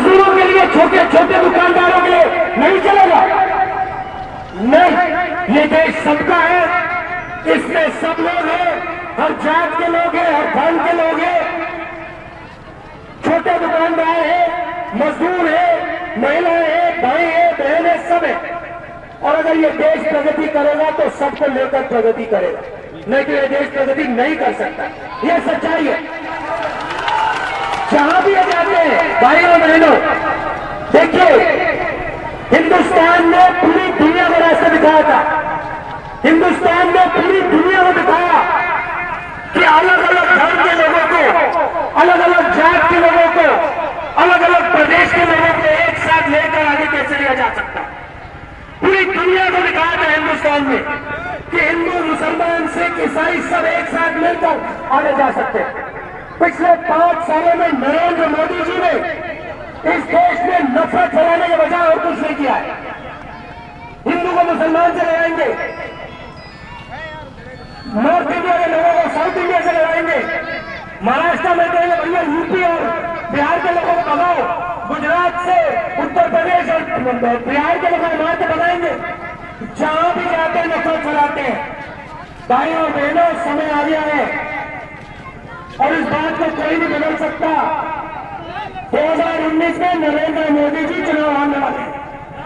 मजदूरों के लिए, छोटे छोटे दुकानदारों के लिए नहीं चलेगा। नहीं, ये देश सबका है, इसमें सब लोग हैं, हर जात के लोग हैं, हर धर्म के लोग हैं, छोटे दुकानदार हैं, मजदूर हैं, महिलाएं हैं, भाई हैं, बहन है, सब है। और अगर ये देश प्रगति करेगा तो सबको लेकर प्रगति करेगा, नहीं तो ये देश प्रगति नहीं कर सकता। ये सच्चाई है। जहां भी ये जाते हैं भाइयों बहनों, देखिए हिंदुस्तान ने पूरी दुनिया को रास्ता दिखाया था। हिंदुस्तान ने पूरी दुनिया को दिखाया कि अलग अलग धर्म के लोगों को, अलग अलग जात के लोगों को, अलग अलग प्रदेश के लोगों को एक साथ लेकर आगे कैसे लिया जा सकता है। पूरी दुनिया को दिखाया था हिंदुस्तान में कि हिंदू, मुसलमान, सिख, ईसाई सब एक साथ मिलकर आगे जा सकते हैं। पिछले 5 सालों में नरेंद्र मोदी जी ने इस देश में नफरत फैलाने के बजाय और कुछ नहीं किया है। हिंदू को मुसलमान से लड़ाएंगे, नॉर्थ इंडिया के लोगों को साउथ इंडिया से लड़ाएंगे, महाराष्ट्र में कहेंगे भैया यूपी और बिहार के लोगों को भगाओ, गुजरात से उत्तर प्रदेश और बिहार के लोगों को मार के भगाएंगे। जहां भी जाते हैं नफरत फैलाते हैं। भाइयों और बहनों, समय आ गया है और इस बात को कोई नहीं बदल सकता। 2019 में नरेंद्र मोदी जी चुनाव आने वाले हैं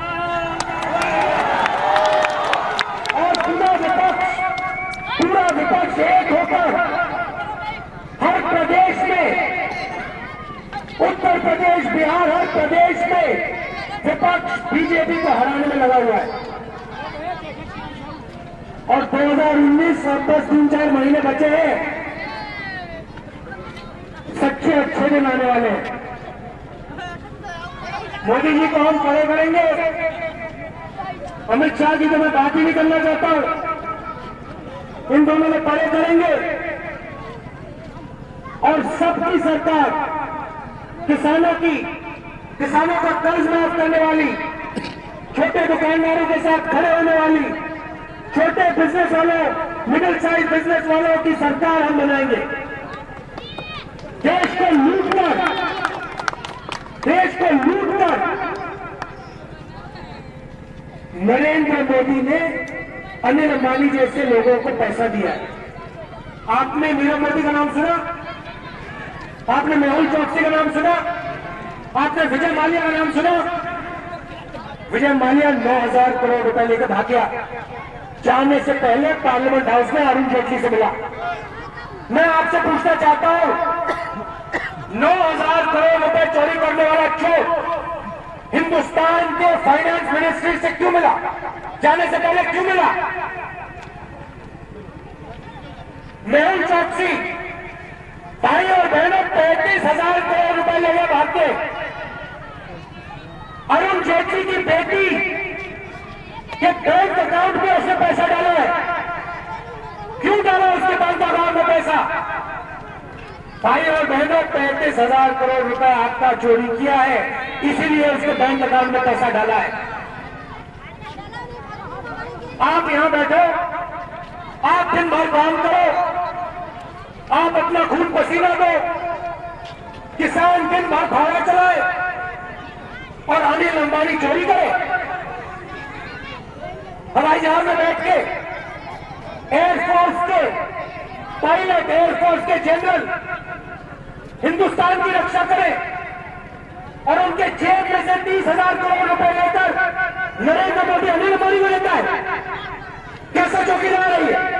और पूरा विपक्ष एक होकर हर प्रदेश में, उत्तर प्रदेश, बिहार, हर प्रदेश में विपक्ष बीजेपी को हराने में लगा हुआ है। और 2019 और 10-3-4 महीने बचे हैं, सच्चे अच्छे दिन आने वाले हैं। मोदी जी को हम खड़े करेंगे, अमित शाह जी को मैं बात ही नहीं करना चाहता हूं, इन दोनों में खड़े करेंगे और सबकी सरकार किसानों का कर्ज माफ करने वाली, छोटे दुकानदारों के साथ खड़े होने वाली, छोटे बिजनेस वालों, मिडिल साइज बिजनेस वालों की सरकार हम बनाएंगे। देश को लूटकर नरेंद्र मोदी ने अनिल अंबानी जैसे लोगों को पैसा दिया है। आपने नीरव मोदी का नाम सुना? आपने मेहुल चौकसी का नाम सुना? आपने विजय माल्या का नाम सुना? विजय माल्या 9,000 करोड़ रुपए लेकर भाग गया। जाने से पहले पार्लियामेंट हाउस में अरुण जेटली से मिला। मैं आपसे पूछना चाहता हूं, 9,000 करोड़ रुपए चोरी करने वाला चोर हिंदुस्तान के फाइनेंस मिनिस्ट्री से क्यों मिला? जाने से पहले क्यों मिला? मेहुल चौकसी, भाई और बहनों, 35,000 करोड़ रुपए लेकर भागते। अरुण जेटली की बेटी के बैंक अकाउंट में उसने पैसा डाला है। क्यों डाला उसके बैंक अकाउंट में पैसा? भाई और बहनों, 35,000 करोड़ रुपए आपका चोरी किया है, इसीलिए उसके बैंक अकाउंट में पैसा डाला है। आप यहां बैठो, आप दिन भर काम करो, आप अपना खून पसीना दो, किसान दिन भर भाड़ा चलाए और अनिल अंबानी चोरी करे। हवाई जहाज में बैठ के एयरफोर्स के पायलट, एयरफोर्स के जनरल हिंदुस्तान की रक्षा करें और उनके जेब में से 30,000 करोड़ रुपए लेकर नरेंद्र मोदी अनिल अंबानी को लेता है। कैसा चौकीदार रही है?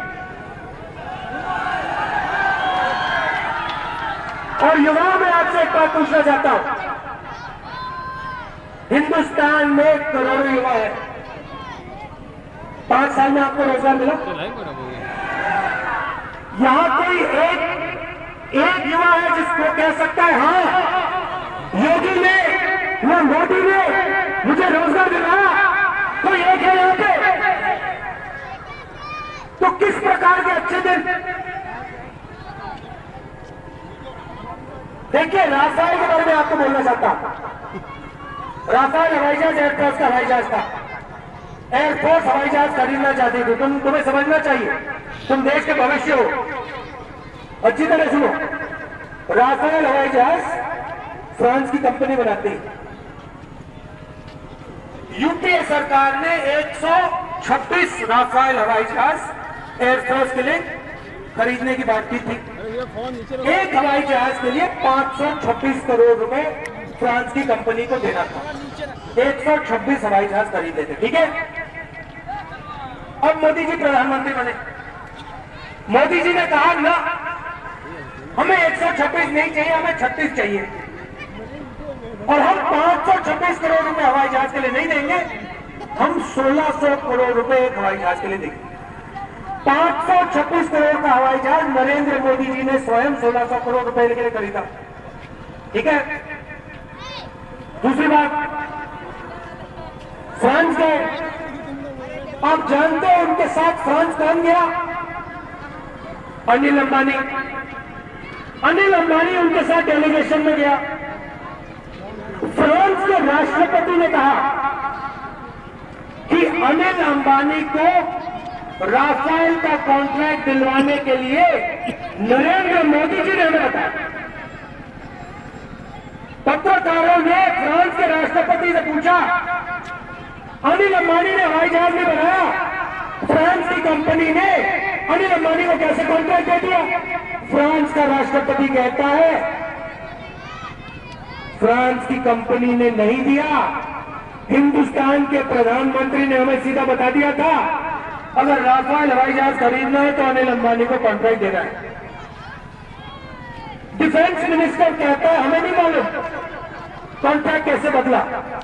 और युवाओं में आपसे एक बात पूछना चाहता हूं, हिंदुस्तान में करोड़ों युवा है, 5 साल में आपको रोजगार मिला? यहां कोई एक युवा है जिसको कह सकता है हाँ योगी ने या मोदी ने मुझे रोजगार दिलाया? कोई एक है यहां पे? तो किस प्रकार के अच्छे दिन? देखिए, राफेल के बारे में आपको बोलना चाहता हूं। राफेल हवाई जहाज एयरफोर्स का हवाई जहाज था। एयरफोर्स हवाई जहाज खरीदना चाहती थी। तुम्हें समझना चाहिए, तुम देश के भविष्य हो। अच्छी तरह सुनो, राफेल हवाई जहाज फ्रांस की कंपनी बनाती है। यूपीए सरकार ने 126 राफेल हवाई जहाज एयरफोर्स के लिए खरीदने की बात की थी। एक हवाई जहाज के लिए 526 करोड़ रुपए फ्रांस की कंपनी को देना था। 126 हवाई जहाज खरीद लेते, ठीक है। अब मोदी जी प्रधानमंत्री बने। मोदी जी ने कहा ना, हमें 126 नहीं चाहिए, हमें 36 चाहिए, और हम 526 करोड़ रुपए हवाई जहाज के लिए नहीं देंगे, हम 1600 करोड़ रुपए एक हवाई जहाज के लिए देंगे। 526 करोड़ का हवाई जहाज नरेंद्र मोदी जी ने स्वयं 1600 करोड़ रुपए के लिए खरीदा, ठीक है। दूसरी बात, फ्रांस गए, आप जानते हैं उनके साथ फ्रांस कौन गया? अनिल अंबानी। अनिल अंबानी उनके साथ डेलीगेशन में गया। फ्रांस के राष्ट्रपति ने कहा कि अनिल अंबानी को राफेल का कॉन्ट्रैक्ट दिलवाने के लिए नरेंद्र मोदी जी ने हमें बताया। पत्रकारों ने फ्रांस के राष्ट्रपति से पूछा, अनिल अंबानी ने हवाई जहाज नहीं बनाया, फ्रांस की कंपनी ने अनिल अंबानी को कैसे कॉन्ट्रैक्ट दे दिया? फ्रांस का राष्ट्रपति कहता है, फ्रांस की कंपनी ने नहीं दिया, हिंदुस्तान के प्रधानमंत्री ने हमें सीधा बता दिया था, अगर राफेल हवाई जहाज खरीदना है तो अनिल अंबानी को कॉन्ट्रैक्ट देना है। डिफेंस मिनिस्टर कहता है, हमें नहीं मालूम कॉन्ट्रैक्ट कैसे बदला।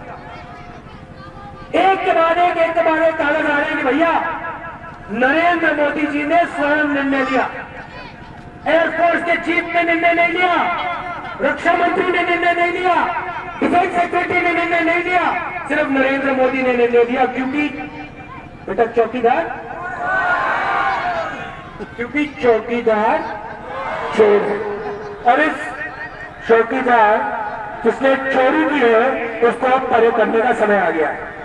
एक के बाद एक कागज आ रहे हैं कि भैया नरेंद्र मोदी जी ने स्वयं निर्णय लिया, एयरफोर्स के चीफ ने निर्णय नहीं लिया, रक्षा मंत्री ने निर्णय नहीं लिया, डिफेंस सेक्रेटरी ने निर्णय नहीं लिया, सिर्फ नरेंद्र मोदी ने निर्णय लिया। क्योंकि बेटा चौकीदार, क्योंकि चौकीदार चोर है, और इस चौकीदार जिसने चोरी की है उसको अब परे करने का समय आ गया है।